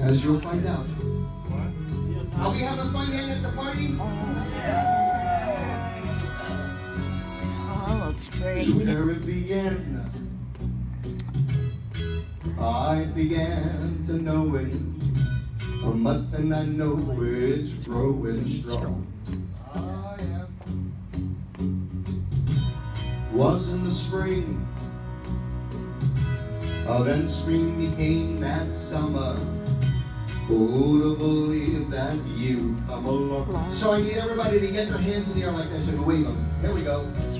As you'll find out. Are we having fun yet at the party? Oh, looks great. Where it began, I began to know it. A month and I know it's growing strong. Was in the spring, then spring became that summer. Who to believe that you come along? So I need everybody to get their hands in the air like this and wave them. Here we go.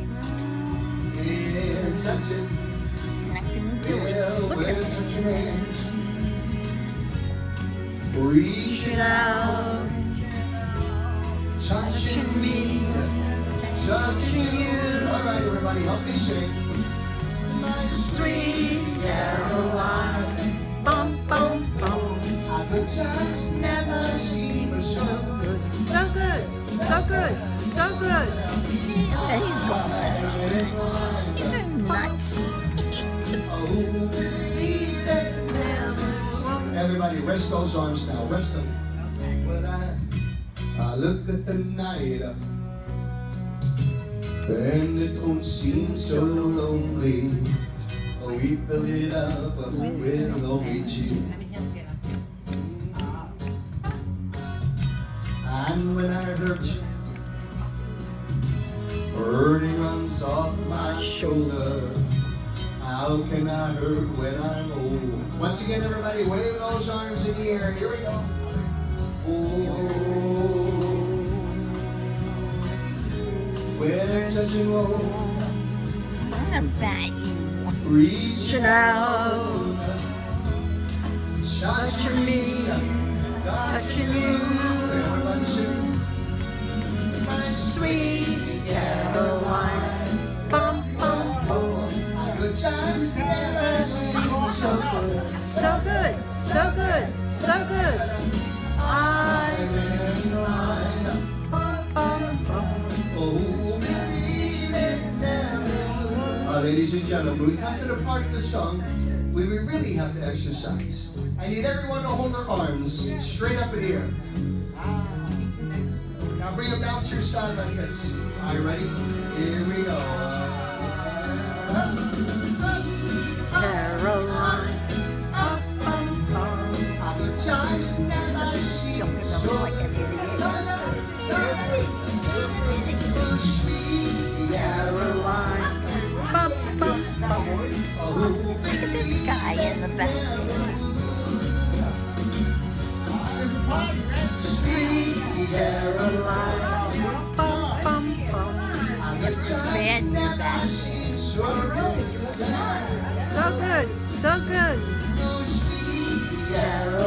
And that's it. Yeah, we're touching hands. Reaching out, touching me, touching you. All right, everybody, help me sing. My sweet Caroline, bum, bum, bum. Good times never seem so good. So good, so good, so good. Yeah, he's going. These are nuts. Oh, believe it never. Everybody, rest those arms now. Rest them. When I look at the night, and it don't seem so lonely. We fill it up with only you. And when I hurt you, burning runs off my shoulder. How can I hurt when I'm old? Once again, everybody, wave those arms in the air. Here we go. Oh, when touching roll, I'm gonna bat you. reaching out, touching me, touching you. Everybody sing. My sweet Caroline, bum, bum, bum. Good times never seem so good. So good, so good, so good. I'm in line. Bum, bum, bum. Oh, believe it never. Ladies and gentlemen, we come to the part of the song where we really have to exercise. I need everyone to hold their arms straight up in the air. Now bring them down to your side like this. Are you ready? Here we go. Caroline. Good times never seem so Like an idiot. sweet. Caroline. Bum, bum, bum. Oh, Look at this guy in the back. sweet Caroline. Bum, bum, bum. Good times Man, you're never back. seem so good. So good, so good. Oh, sweet Caroline.